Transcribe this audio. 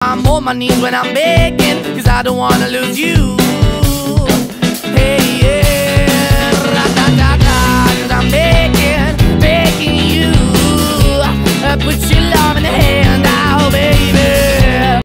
I'm on my knees when I'm begging, 'cause I don't wanna lose you.